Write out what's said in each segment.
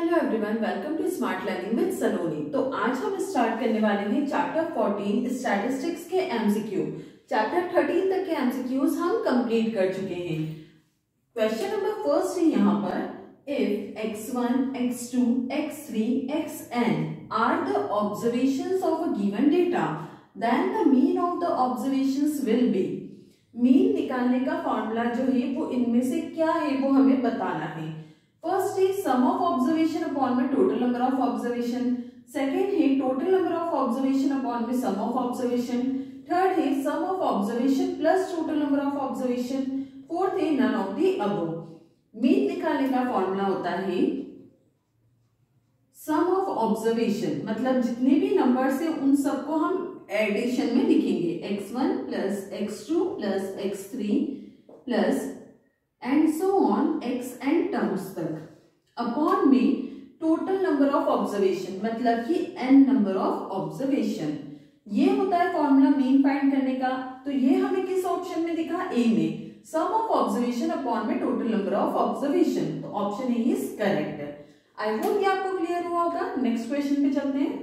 Hello everyone, welcome to smart learning with Saloni. तो आज हम स्टार्ट करने वाले हैं चैप्टर 14 स्टैटिस्टिक्स के एमसीक्यू। चैप्टर 13 तक के एमसीक्यूज हम कंप्लीट कर चुके हैं। क्वेश्चन नंबर फर्स्ट है यहाँ पर, if x1, x2, x3, xn are the observations of a given data, then the mean of the observations will be. Mean निकालने का फॉर्मूला जो है वो इनमें से क्या है वो हमें बताना है। फर्स्ट है सम ऑफ ऑब्जर्वेशन अपॉन में total number of observation, second है total number of observation upon में सम ऑफ ऑब्जर्वेशन, थर्ड है sum of observation plus total number of observation, fourth है none of the above. Mean निकालने का formula होता है sum of observation, मतलब जितने भी नंबर्स है उन सबको हम एडिशन में लिखेंगे, x1 plus x2 plus x3 plus and so on xn terms तक अपॉन में टोटल नंबर ऑफ ऑब्जर्वेशन, मतलब कि n नंबर ऑफ ऑब्जर्वेशन। ये होता है फॉर्मूला मीन फाइंड करने का। तो ये हमें किस ऑप्शन में दिखा, ए में, सम ऑफ ऑब्जर्वेशन अपॉन में टोटल नंबर ऑफ ऑब्जर्वेशन। तो option A is correct. I hope ये आपको क्लियर हुआ होगा। नेक्स्ट क्वेश्चन पे चलते हैं।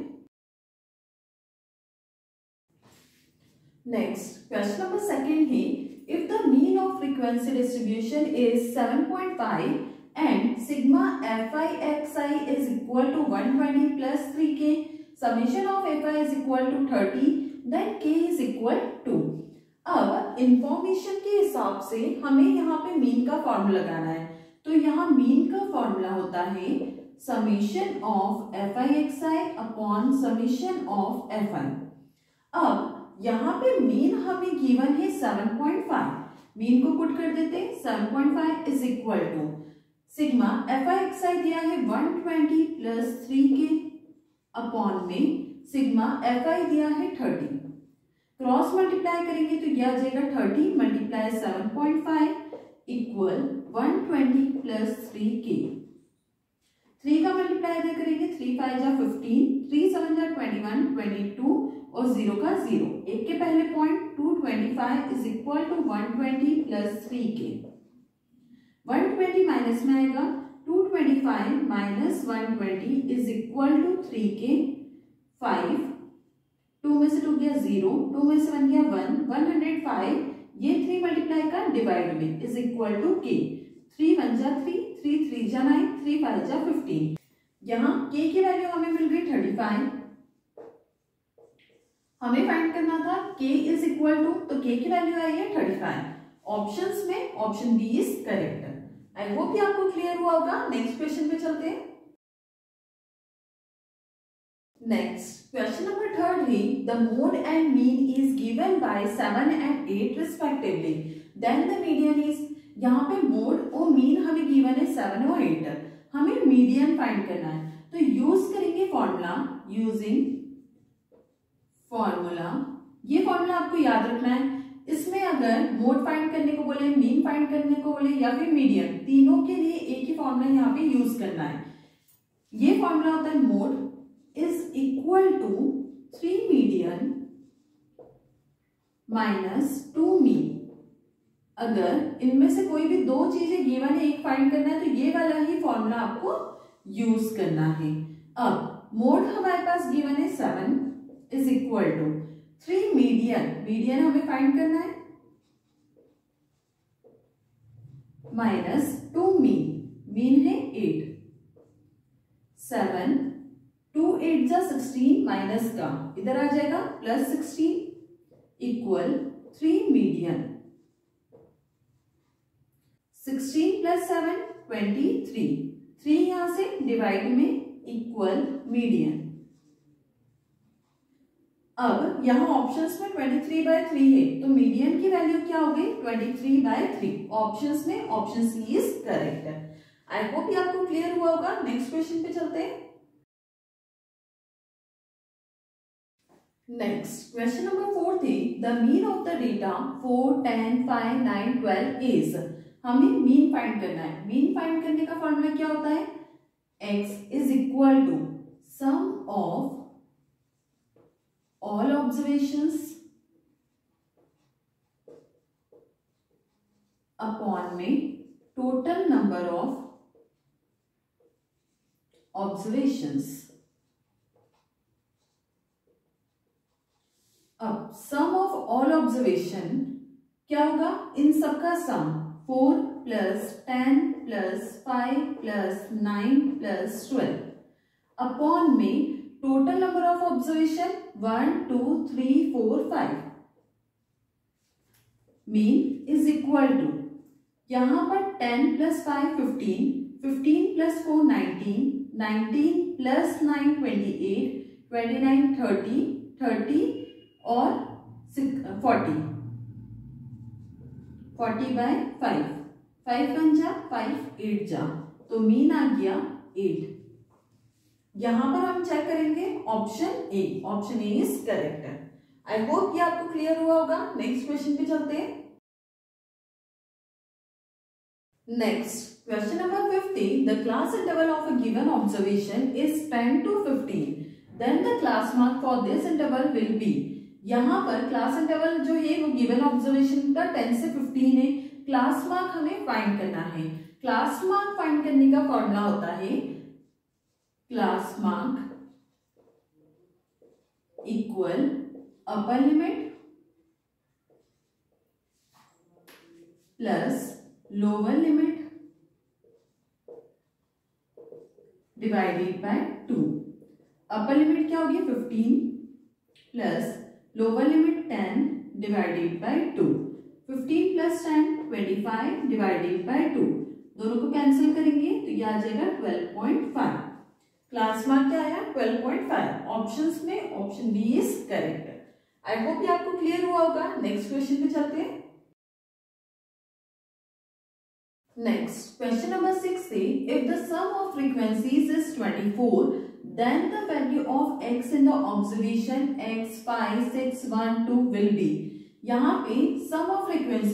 नेक्स्ट क्वेश्चन नंबर सेकंड है, if the mean of frequency distribution is 7.5 and sigma fi xi is equal to 120 plus 3k, summation of fi is equal to 30, then k is equal to। अब information के हिसाब से हमें यहाँ पे mean का formula लगाना है। तो यहाँ मीन का फॉर्मूला होता है summation of fi xi upon summation of fi। अब यहाँ पे मीन हमें गिवन है 7.5, मीन को पुट कर देते हैं। 7.5 is equal to sigma fi xi दिया है 120 प्लस 3k अपॉन में सिग्मा fi दिया है 30। क्रॉस मल्टीप्लाई करेंगे तो यह आ जाएगा 30 मल्टीप्लाई 7.5 इक्वल 120 प्लस 3k। 3 का मल्टीप्लाई इधर करेंगे, 3 5 जा 15, 3 7 जा 21, 22 और 0 का 0। एक के पहले point 225 is equal to 120 plus 3k। 120 minus में आएगा, 225 minus 120 is equal to 3k। 5 2 में से 2 गया 0, 2 में से 1 गया 1, 105 ये 3 मल्टीप्लाई का डिवाइड में इज इक्वल टू k। 3 1 जा 3, 3 3 जा 9, 3 5 जा 15। यहाँ k की वैल्यू हमें मिल गई 35। हमें फाइंड करना था k इज इक्वल टू, तो k की वैल्यू आई है 35। ऑप्शंस में option B is correct. I hope ये आपको क्लियर हुआ होगा। नेक्स्ट क्वेश्चन पे चलते हैं। नेक्स्ट क्वेश्चन नंबर थर्ड है, the mode and mean is given by 7 and 8 respectively, then the median is. यहाँ पे मोड और मीन हमें गिवन है 7 और 8, हमें मीडियन फाइंड करना है। तो यूज करेंगे फॉर्मूला, यूजिंग फॉर्मूला। ये फॉर्मूला आपको याद रखना है। इसमें अगर मोड फाइंड करने को बोले, मीन फाइंड करने को बोले या फिर मीडियन, तीनों के लिए एक ही फॉर्मूला यहाँ पे यूज करना है। ये फॉर्मूला होता है mode is equal to 3 median minus 2 mean. अगर इनमें से कोई भी दो चीजें गिवन है, एक फाइंड करना है, तो ये वाला ही फॉर्मूला आपको यूज करना है। अब मोड हमारे पास गिवन है 7 is equal to 3 median, median हमें फाइंड करना है, माइनस 2 मीन, मीन है 8। 7 2 8 जा 16 माइनस का इधर आ जाएगा प्लस 16 इक्वल 3 मीडियन। 16 प्लस 7 23, 3 यहां से डिवाइड में इक्वल मीडियन। अब यहाँ ऑप्शंस में 23/3 है, तो मीडियन की वैल्यू क्या हो गई 23/3। ऑप्शंस में option C is correct. I hope ये आपको क्लियर हुआ होगा। नेक्स्ट क्वेश्चन पे चलते हैं। नेक्स्ट क्वेश्चन नंबर 4 है, the mean of the data 4 10 5 9 12 is. हमें मीन फाइंड करना है। मीन फाइंड करने का फॉर्मूला क्या होता है, x is equal to sum of all observations upon में total number of ऑब्जर्वेशंस। अब सम ऑफ ऑल ऑब्जर्वेशन क्या होगा, इन सबका सम 4 + 10 + 5 + 9 + 12 अपॉन में total number of observation 1 2 3 4 5 mean is equal to, यहां पर 10 + 5 15, 15 + 4 19, 19 + 9 28, 29 30, 30 और 40, 40/5, 5 1 जा 5 8 जा, तो मीन आ गया 8। यहां पर हम चेक करेंगे option A, option A is correct. I hope ये आपको क्लियर हुआ होगा। नेक्स्ट क्वेश्चन पे चलते हैं। Next question number 50, the class interval of a given observation is 10 to 15, then the class mark for this interval will be. यहाँ पर class interval जो है वो गिवन ऑब्जर्वेशन का 10 से 15 है, क्लास मार्क हमें फाइंड करना है। क्लास मार्क फाइंड करने का फॉर्मूला होता है class mark equal upper limit plus lower limit divided by 2। Upper limit क्या होगी 15 plus lower limit 10 divided by 2। 15 + 10 25 divided by 2, दोनों को कैंसिल करेंगे तो ये आ जाएगा 12.5। क्लास मार्क क्या आया 12.5। ऑप्शंस में option B is correct. I hope ये आपको क्लियर हुआ होगा। नेक्स्ट क्वेश्चन पे चलते हैं। Next question number 60, if the sum of frequencies is 24, then the value of x in the observation x 5 6 1 2 will be। यहाँ पे सम ऑफ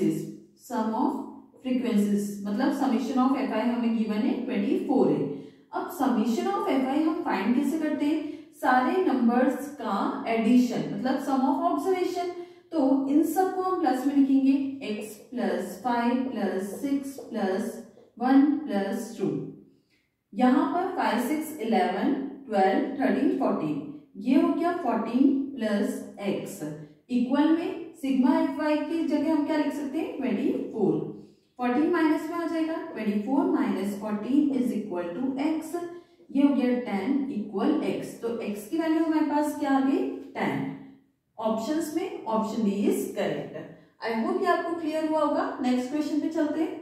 फ्रीक्वेंसीज मतलब समेशन ऑफ fi हमें गिवन है 24 है। अब समेशन ऑफ fi हम फाइंड कैसे करते हैं, सारे नंबर्स का एडिशन मतलब सम ऑफ ऑब्जर्वेशन, तो इन सब को हम प्लस में लिखेंगे x + 5 + 6 + 1 + 2। यहाँ पर 5 6 11 12 13 14, ये हो गया 14 + x इक्वल में सिग्मा fy की जगह हम क्या लिख सकते हैं 24। 14 माइनस में आ जाएगा 24 - 14 इज इक्वल टू x, ये हो गया 10 इक्वल x, तो x की वैल्यू हमारे पास क्या आ गई 10। ऑप्शंस में option D is correct. I hope ये आपको क्लियर हुआ होगा। नेक्स्ट क्वेश्चन पे चलते हैं।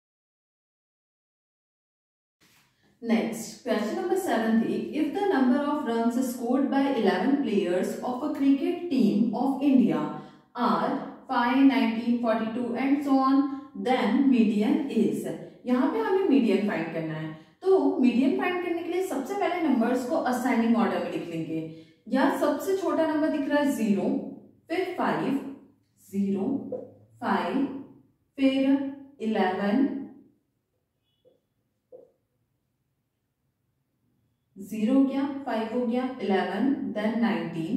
Next, question number 70. If the number of runs scored by 11 players of a cricket team of India are 5, 19, 42 and so on, then median is। यहाँ पे हमें मीडियन फाइंड करना है, तो मीडियन फाइंड करने के लिए सबसे पहले नंबर्स को असाइनिंग ऑर्डर में लिख लेंगे। या सबसे छोटा नंबर दिख रहा है 0, फिर 5, 0, 5, फिर 11, 0 हो गया, 5 हो गया, 11, देन 19,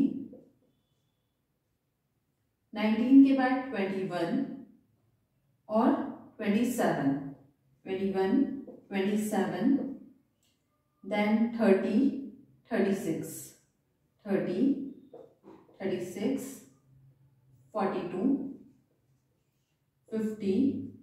19 के बाद 21 और 27, 21, 27, देन 30, 36, 30, 36, 42, 50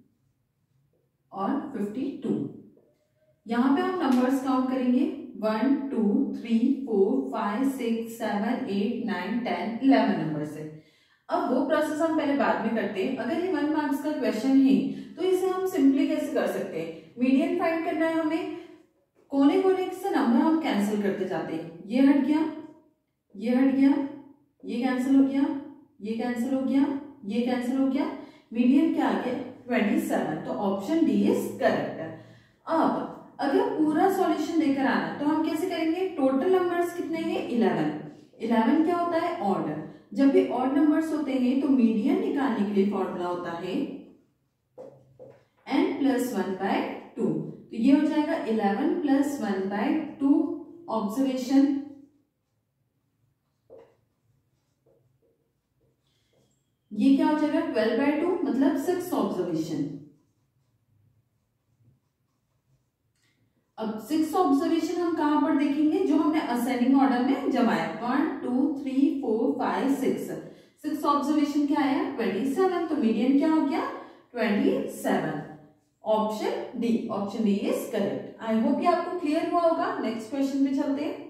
और 52। यहाँ पे हम नंबर्स काउंट करेंगे 1 2 3 4 5 6 7 8 9 10 11 नंबर से। अब वो प्रोसेस हम पहले बाद में करते हैं। अगर ये 1 मार्क्स का क्वेश्चन है तो इसे हम सिंपली कैसे कर सकते हैं, मीडियन फाइंड करना है हमें, कोने कोने से नंबर हम कैंसिल करते जाते हैं। ये हट गया, ये हट गया, ये कैंसिल हो गया, ये कैंसिल हो गया, ये कैंसिल हो गया, मीडियन क्या आ गया 27, तो ऑप्शन डी इज करेक्ट। अब अगर पूरा सॉल्यूशन देकर आना तो हम कैसे करेंगे, टोटल नंबर्स कितने हैं 11, 11 क्या होता है ऑड, जब भी ऑड नंबर्स होते हैं तो मीडियन निकालने के लिए फॉर्मूला होता है n + 1/2, तो ये हो जाएगा 11 + 1/2 ऑब्जर्वेशन, ये क्या हो जाएगा 12/2 मतलब 6 ऑब्जर्वेशन। अब 6 ऑब्जर्वेशन हम कहां पर असेंडिंग ऑर्डर में जमाया, 1 2 3 4 5 6 ऑब्जर्वेशन क्या आया 27, तो मीडियन क्या हो गया 27। Option D is correct. I hope ये आपको क्लियर हुआ होगा। नेक्स्ट क्वेश्चन पे चलते हैं।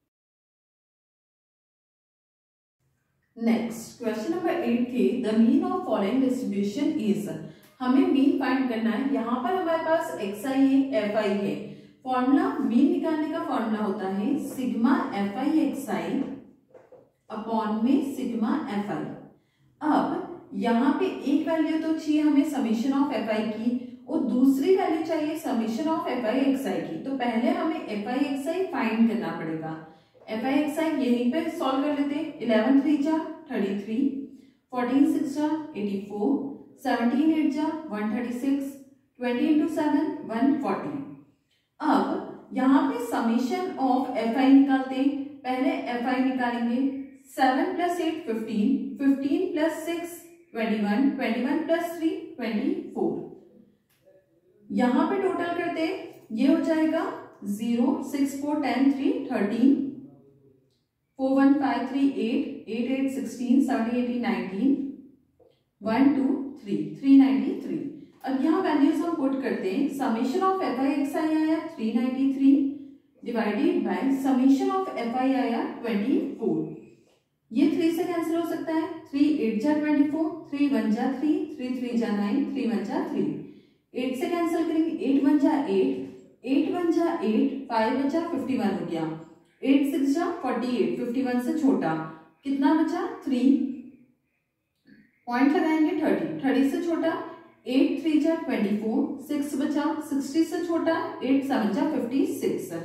नेक्स्ट क्वेश्चन नंबर 8 थे the mean of following distribution is. हमें मीन फाइंड करना है। यहाँ पर हमारे पास एक्स आई है, एफ आई है। फॉर्मूला मीन निकालने का फॉर्मूला होता है sigma F I x I upon में सिग्मा एफ आई। अब यहाँ पे एक वैल्यू तो चाहिए हमें समीशन ऑफ एफ आई की और दूसरी वैल्यू चाहिए summation of F I x I की। तो पहले हमें F I x I find करना पड़ेगा। एफ आई एक्स आई यहीं पे सॉल्व कर लेते हैं। 11 3 जा 33, 14 6 जा 84, 17 8 जा 136, 20 into 7 140। अब यहाँ पे समीशन ऑफ एफ आई निकालते हैं। पहले एफ आई निकालेंगे 7 + 8 15, 15 + 6 21, 21 + 3 24। यहाँ पे टोटल करते ये हो जाएगा 0 6 4 10 3 13, 4 1 5 3 8 8 8 16 17 18 19 1 2 3 393। अब यहाँ वैल्यूज हम पुट करते हैं। Summation of F I x I आया 393 divided by summation of F I आया 24। ये 3 से कैंसिल हो सकता है। 3 8 जा 24, 3 1 जा 3, 3 3 जा 9, 3 1 जा 3। 8 से कैंसिल करेंगे। 8 1 जा 8, 8 1 जा 8, 5 बचा 51 हो गया। 8 6 जा 48, 51 से छोटा कितना बचा 3। पॉइंट लगाएंगे 30, 30 से छोटा 8 3 जा 24, 6 बचा 60 से छोटा 8 7 जा 56,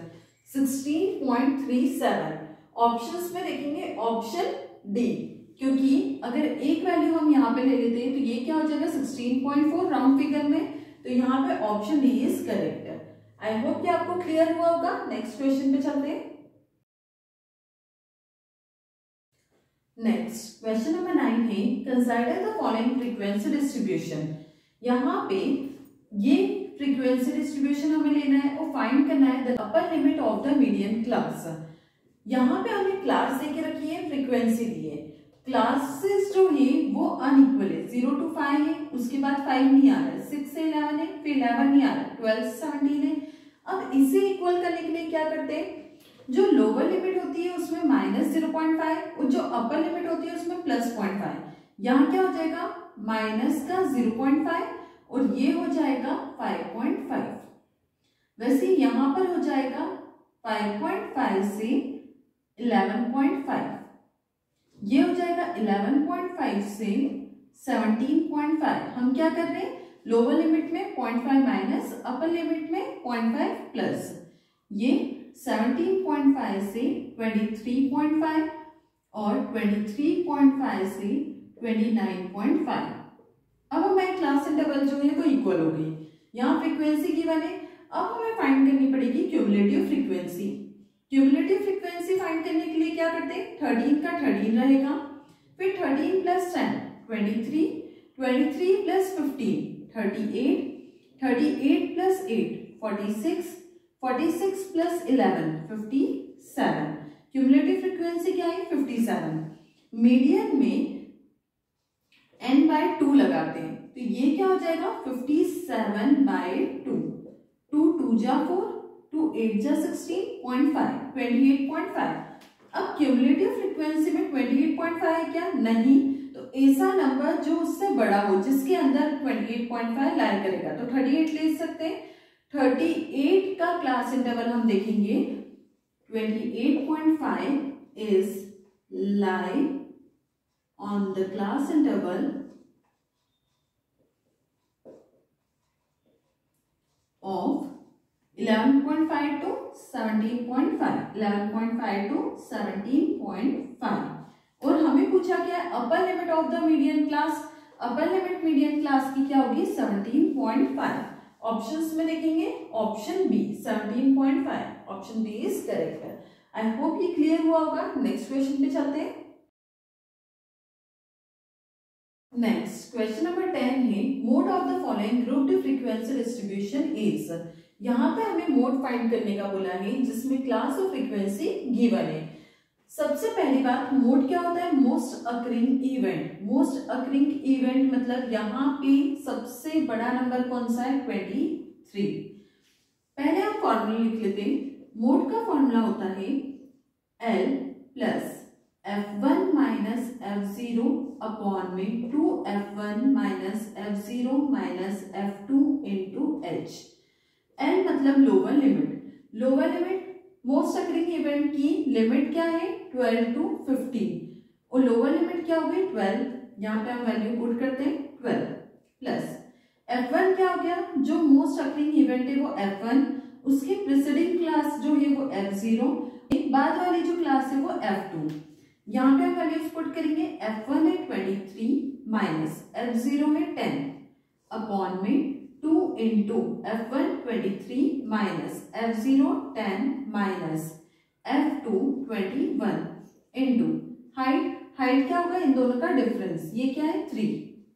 16.37। ऑप्शंस में देखेंगे ऑप्शन डी, क्योंकि अगर एक वैल्यू हम यहाँ पे ले लेते हैं तो ये क्या हो जाएगा 16.4 राउंड फिगर में। तो यहाँ पे option D is correct. I hope कि आपको क्लियर हुआ होगा। नेक्स्ट क्वेश्चन पे चलते हैं। नेक्स्ट क्वेश्चन नंबर 9 है consider the following frequency distribution. यहाँ पे ये फ्रीक्वेंसी डिस्ट्रीब्यूशन हमें लेना है और फाइंड करना है the upper limit of the median class. यहाँ पे हमने क्लास दे के रखी है, फ्रीक्वेंसी दी है। क्लासेस जो है वो अनइक्वल है। 0 to 5 है, उसके बाद 5 नहीं आ रहा है, 6 से 11 है, फिर 11 नहीं आ रहा है, 12 से 17 है। अब इसे इक्वल करने के लिए क्या करते हैं, जो लोअर लिमिट होती है उसमें -0.5 और जो अपर लिमिट होती है उसमें +0.5। यहाँ क्या हो जाएगा माइनस का 0.5 और ये हो जाएगा 5.5। वैसे यहाँ पर हो जाएगा 5.5 से 11.5, ये हो जाएगा 11.5 से 17.5। हम क्या कर रहे हैं, लोअर लिमिट में 0.5 माइनस, अपर लिमिट में 0.5 प्लस। ये 17.5 से 23.5 और 23.5 से 29.5। अब हमें क्लास इंटरवल जो है वो इक्वल हो गई। यहाँ फ्रीक्वेंसी की वैल्यू अब हमें फाइंड करनी पड़ेगी cumulative frequency. Cumulative frequency find करने के लिए क्या करते हैं, 13 का 13 रहेगा, फिर 13 + 10 23, 23 + 15 38, 38 + 8 46, 46 + 11 57। क्यूमुलेटिव फ्रीक्वेंसी क्या है 57। मीडियन में n/2 लगाते हैं तो ये क्या हो जाएगा 57/2। 2 2 जा 4, 2 8 जा 16.5 28.5। अब क्यूमुलेटिव फ्रीक्वेंसी में 28.5 है क्या, नहीं, तो ऐसा नंबर जो उससे बड़ा हो जिसके अंदर 28.5 लाई करेगा। तो 38 ले सकते हैं। 38 का क्लास इंटरवल हम देखेंगे 28.5 is lie on the class interval of 11.5 to 17.5, 11.5 to 17.5। और हमें पूछा क्या है upper limit of the median class. Upper limit median class की क्या होगी 17.5। ऑप्शंस में देखेंगे option B 17.5। Option B is correct. I hope ये क्लियर हुआ होगा। नेक्स्ट क्वेश्चन पे चलते हैं। नेक्स्ट क्वेश्चन नंबर 10 है mode of the following grouped frequency distribution is. यहाँ पे हमें मोड फाइंड करने का बोला है जिसमें क्लास ऑफ फ्रीक्वेंसी गिवन है। सबसे पहली बात, मोड क्या होता है? Most occurring event. Most occurring event मतलब यहाँ पे सबसे बड़ा नंबर कौन सा है? 23। पहले हम फॉर्मूला लिख लेते हैं। मोड का फॉर्मूला होता है L plus F1 minus F0 upon में 2F1 minus F0 minus F2 into H। L मतलब lower limit. Lower limit most occurring event की लिमिट क्या है? 12 to 15 और लोअर लिमिट क्या हो गई? 12। यहाँ पे हम वैल्यू पुट करते हैं 12 प्लस F1 क्या हो गया? जो मोस्ट अकरिंग इवेंट है वो F1, उसकी प्रीसीडिंग क्लास जो है वो F0, एक बाद वाली जो क्लास है वो F2। यहाँ पे हम वैल्यूज पुट करेंगे। F1 है 23 माइनस F0 है 10 अपॉन में 2 into F1 23 minus F0 10 minus F2 21 into height. Height क्या होगा? इन दोनों का डिफरेंस, ये क्या है? 3।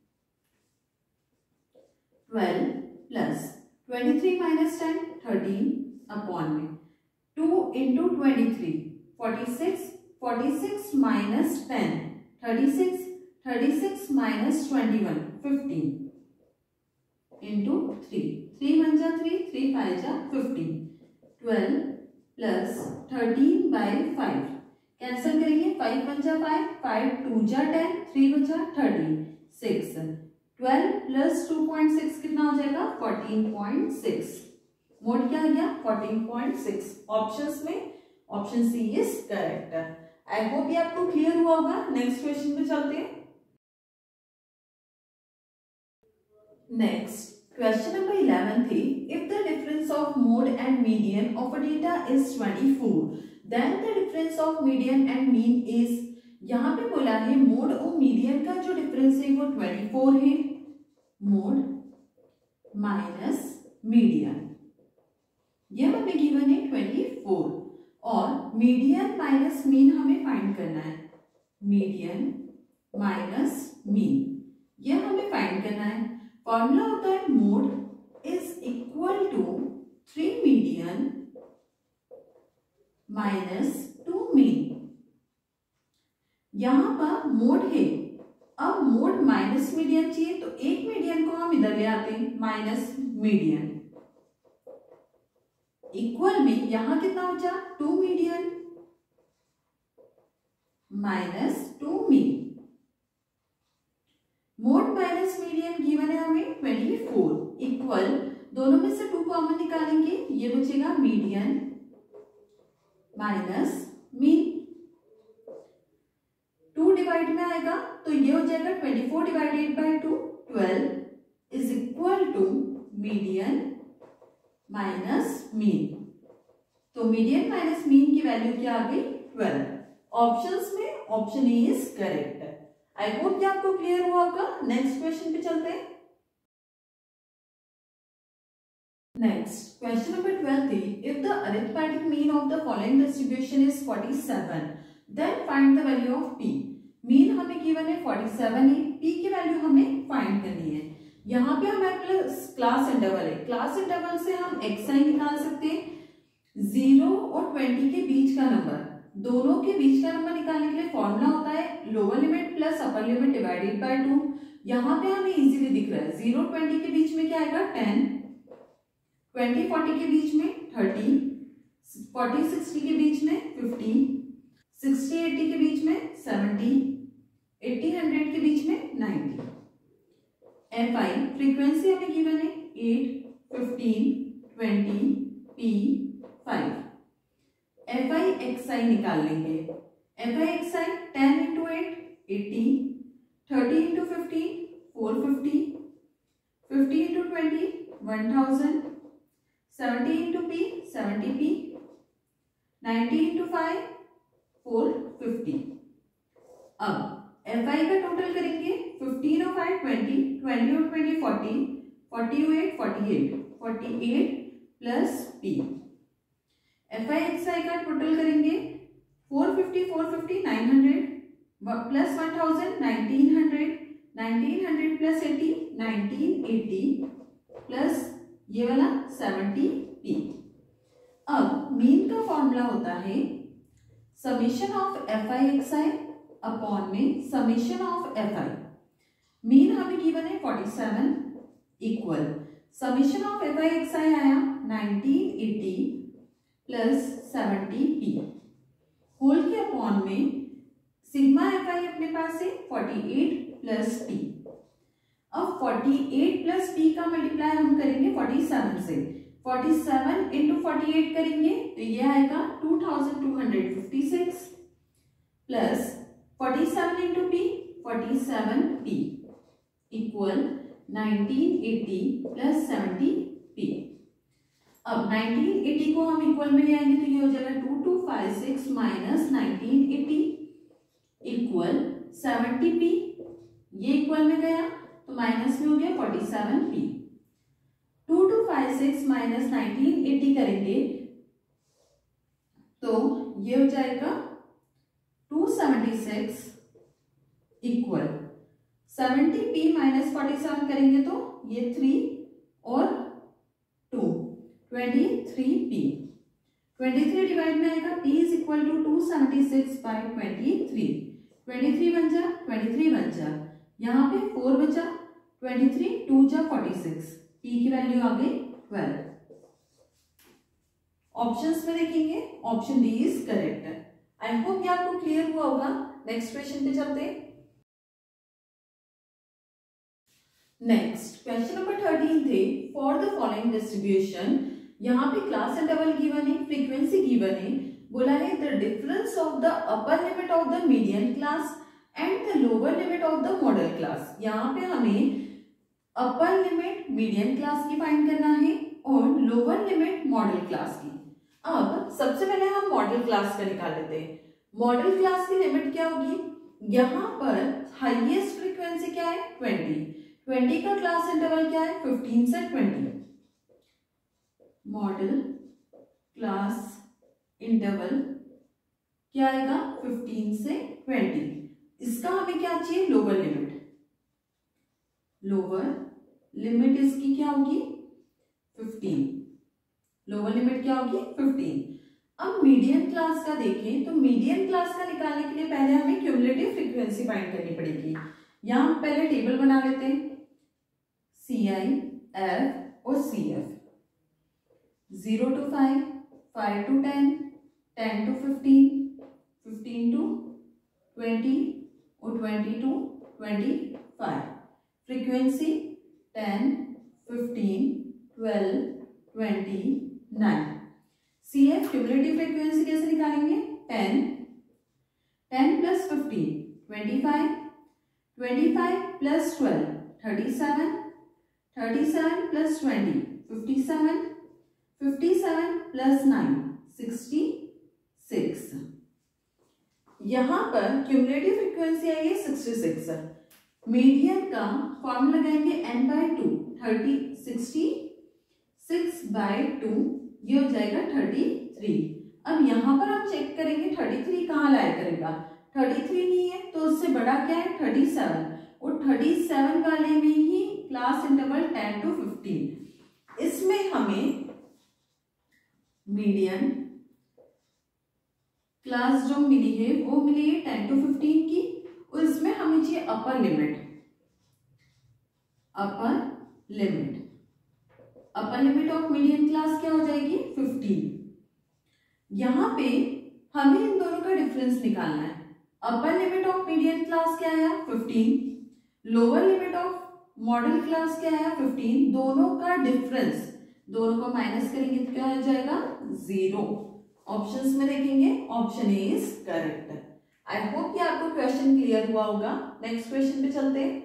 12 प्लस 23 माइनस 10 13 अपॉन में 2 इंटू 23 46 46 माइनस 10 36 36 माइनस 21 15 इंटू 3 3 1 जा 3 3 5 जा 15 12 प्लस 13 बाई 5 कैंसिल करेंगे। 5 1 जा 5 5 2 जा 10 3 1 जा 30 6 12 प्लस 2.6 कितना हो जाएगा? 14.6। मोड क्या आ गया? 14.6। ऑप्शंस में option C is correct. I hope ये आपको क्लियर हुआ होगा। नेक्स्ट क्वेश्चन पे चलते हैं। नेक्स्ट क्वेश्चन नंबर 11 थी, if the difference of mode and median of a data is 24 then the difference of median and mean is. यहाँ पे बोला है मोड और मीडियन का जो डिफरेंस है वो 24 है। मोड माइनस मीडियन ये हमें गिवन है 24 और मीडियन माइनस मीन हमें फाइंड करना है। मीडियन माइनस मीन ये हमें फाइंड करना है। फॉर्मूला होता है mode is equal to 3 median minus 2 mean. यहां पर मोड है, अब मोड माइनस मीडियन चाहिए तो एक मीडियन को हम इधर ले आते हैं माइनस मीडियन इक्वल में यहां कितना बचा? 2 median minus 2 mean. Mode minus median given है हमें 24 इक्वल, दोनों में से 2 कॉमन निकालेंगे, ये बचेगा मीडियन माइनस मीन। 2 डिवाइड में आएगा तो ये हो जाएगा 24 divided by 2 12 is equal to median minus mean. तो मीडियन माइनस मीन की वैल्यू क्या आ गई? 12। ऑप्शंस में option A is correct. I hope कि आपको क्लियर हुआ होगा। नेक्स्ट क्वेश्चन पे चलते हैं। नेक्स्ट क्वेश्चन नंबर 12 थी, if the arithmetic mean of the following distribution is 47 then find the value of P. Mean हमें गिवन है 47 है, पी की वैल्यू हमें फाइंड करनी है। यहाँ पे हमारे पास क्लास इंटरवल है, क्लास इंटरवल से हम xi निकाल सकते हैं। 0 और 20 के बीच का नंबर, दोनों के बीच का नंबर निकालने के लिए फॉर्मूला होता है lower limit plus upper limit divided by 2। यहाँ पे हमें इजीली दिख रहा है 0 20 के बीच में क्या आएगा? 10, 20 40 के बीच में 30, 40 60 के बीच में 50, 60 80 के बीच में 70, 80 100 के बीच में 90। fi फ्रीक्वेंसी हमें गिवन है 8, 15, 20, p 5। fi xi निकाल लेंगे। fi xi 10 into 8 80, 30 into 15 450, 50 into 20 1000, 70 into p 70p, 90 into 5 450। अब fi का टोटल करेंगे 15 और 5 20, 20 और 20 40, 40 और 8 48, 48 प्लस p। fi xi का टोटल करेंगे 450 450 900 प्लस 1000 1900, 1900 प्लस 80 1980 प्लस ये वाला 70 पी। अब मीन का फॉर्मूला होता है summation of F I x I upon में summation of F I. Mean हमें गिवन है 47 equal summation of F I x I आया 1980 प्लस 70 पी होल के अपॉन में सिग्मा एफ आई अपने पास है 48 प्लस टी। अब 48 प्लस टी का मल्टीप्लाई हम करेंगे 47 से, 47 इंटू 48 करेंगे तो ये आएगा 2256 plus 47 into P 47 P equal 1980 plus 70 P. अब 1980 को हम इक्वल में ले आएंगे तो ये हो जाएगा 2256 माइनस 1980 इक्वल 70 पी। ये इक्वल में गया तो माइनस में हो गया 47 पी। 2256 माइनस 1980 करेंगे तो ये हो जाएगा 276 इक्वल 70 पी माइनस 47 करेंगे तो ये 3 और 2 23 पी। 23 डिवाइड में आएगा p is equal to 276 by 23। 23 बन जा 23 बन जा, यहाँ पे 4 बचा 23 2 जा 46, p की वैल्यू आ गई 12। ऑप्शंस में देखेंगे option D is correct. I hope ये आपको क्लियर हुआ होगा। नेक्स्ट क्वेश्चन पे चलते हैं। नेक्स्ट क्वेश्चन नंबर 13 थे फॉर द फॉलोइंग डिस्ट्रीब्यूशन। यहाँ पे क्लास इंटरवल गिवन है, फ्रीक्वेंसी गिवन है, बोला है the difference of the upper limit of the median class and the lower limit of the modal class. यहाँ पे हमें अपर लिमिट मीडियन क्लास की फाइंड करना है और लोअर लिमिट मॉडल क्लास की। अब सबसे पहले हम मॉडल क्लास का निकाल लेते हैं। मॉडल क्लास की लिमिट क्या होगी, यहाँ पर हाईएस्ट फ्रीक्वेंसी क्या है 20 का क्लास इंटरवल क्या है 15 से 20। मॉडल क्लास इंटरवल क्या आएगा 15 से 20। इसका हमें क्या चाहिए लोअर लिमिट। लोअर लिमिट इसकी क्या होगी 15। लोअर लिमिट क्या होगी 15। अब मीडियन क्लास का देखें तो मीडियन क्लास का निकालने के लिए पहले हमें क्यूमुलेटिव फ्रीक्वेंसी फाइंड करनी पड़ेगी। यहां पहले टेबल बना लेते हैं CI, F और CF। 0 to 5, 5 to 10, 10 to 15, 15 to 20 और 20 to 25। Frequency 10, 15, 12, 29। CF cumulative frequency कैसे निकालेंगे 10 प्लस 15 25, 25 प्लस 12 37, 37 प्लस 20 57, 57 प्लस 9 66। यहां पर क्यूमुलेटिव फ्रीक्वेंसी आई है 66। मीडियन का फॉर्मूला लगाएंगे n/2 66 बाई 2 ये हो जाएगा 33। अब यहां पर हम चेक करेंगे 33 कहाँ लाया करेगा, 33 नहीं है तो उससे बड़ा क्या है 37 और 37 वाले में ही क्लास इंटरवल 10 to 15। इसमें हमें मीडियन क्लास जो मिली है वो मिली है 10 to 15 की और इसमें हमें चाहिए upper limit. Upper limit of median class क्या हो जाएगी 15। यहां पे हमें इन दोनों का डिफरेंस निकालना है। Upper limit of median class क्या आया 15, lower limit of modal class क्या आया 15। दोनों का डिफरेंस, दोनों को माइनस करेंगे तो क्या हो जाएगा 0। ऑप्शंस में देखेंगे option A is correct. I hope कि आपको क्वेश्चन क्लियर हुआ होगा। नेक्स्ट क्वेश्चन पे चलते हैं।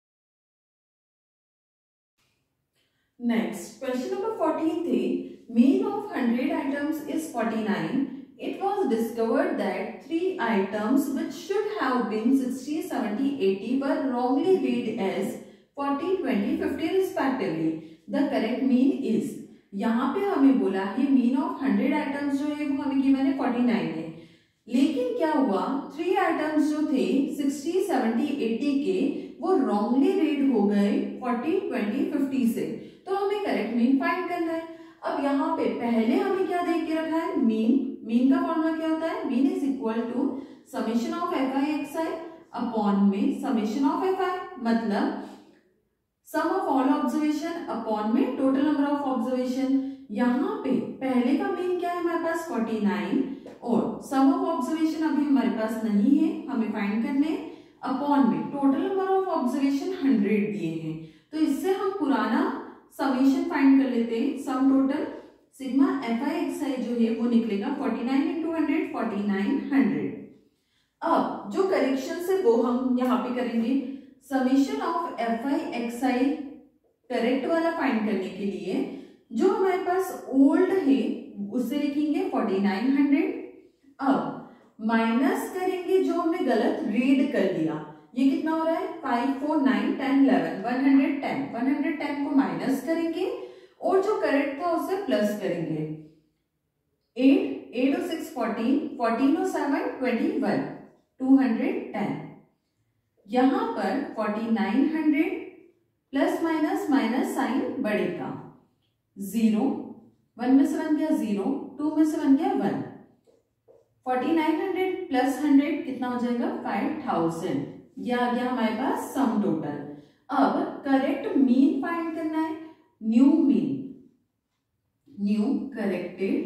नेक्स्ट क्वेश्चन नंबर 14 थे mean of 100 items is 49. It was discovered that 3 items which should have been 60, 70, 80 were wrongly read as 40, 20, 50 respectively. The correct mean is, यहाँ पे हमें बोला है mean of 100 items जो है वो हमें given है 49 है, लेकिन क्या हुआ 3 items जो थे 60, 70, 80 के वो wrongly read हो गए 40, 20, 50 से। तो हमें करेक्ट मीन फाइंड करना है। अब यहाँ पे पहले हमें क्या दे के रखा है, मीन का फॉर्मूला क्या होता है, mean is equal to summation of F I x I upon में समेशन ऑफ एफ आई, मतलब sum of all observation upon में टोटल नंबर ऑफ ऑब्जर्वेशन। यहाँ पे पहले का मीन क्या है हमारे पास 49 और सम ऑफ ऑब्जर्वेशन अभी हमारे पास नहीं है, हमें फाइंड करने, अपॉन में टोटल नंबर ऑफ ऑब्जर्वेशन 100 दिए हैं। तो इससे हम पुराना समेशन फाइंड कर लेते हैं, sum total sigma F I x i जो है वो निकलेगा 49 इंटू 100 4900। अब जो करेक्शन है वो हम यहाँ पे करेंगे, summation of F I x i correct वाला फाइंड करने के लिए जो हमारे पास ओल्ड है उससे लिखेंगे 4900। अब माइनस करेंगे जो हमने गलत रीड कर लिया, ये कितना हो रहा है 5 4 9 10 11 110 को माइनस करेंगे और जो करेक्ट था उसे प्लस करेंगे। 8 और 6 14 14 और 7 21 210। यहां पर 4900 प्लस माइनस माइनस साइन बढ़ेगा, 0 1 में से बन गया 0, 2 में से बन गया 1। 4900 प्लस 100 कितना हो जाएगा 5000। यह आ गया हमारे पास सम टोटल। अब करेक्ट मीन फाइंड करना है, न्यू करेक्टेड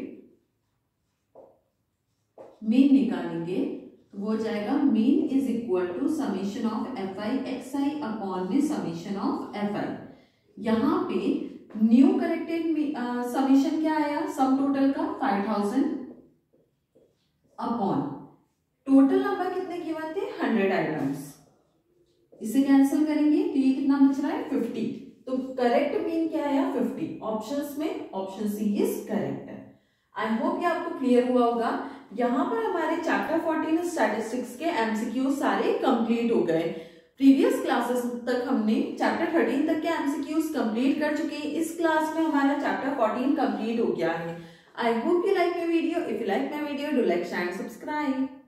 मीन निकालेंगे तो वो जाएगा mean is equal to summation of F I x I upon में समेशन ऑफ एफ आई। यहाँ पे न्यू करेक्टेड समेशन क्या आया सम टोटल का 5000 अपॉन टोटल नंबर कितने गिवन थे 100 आइटम्स, इसे कैंसिल करेंगे तो ये कितना बच रहा है 50। तो करेक्ट मीन क्या आया 50, ऑप्शंस में option C is correct. I hope ये आपको क्लियर हुआ होगा। यहाँ पर हमारे चैप्टर 14 स्टैटिस्टिक्स के एमसीक्यू सारे कंप्लीट हो गए। प्रीवियस क्लासेस तक हमने चैप्टर 13 तक के एमसीक्यूज कंप्लीट कर चुके हैं। इस क्लास में हमारा चैप्टर 14 कंप्लीट हो गया है। I hope you like my video. If you like my video, do like, share and subscribe.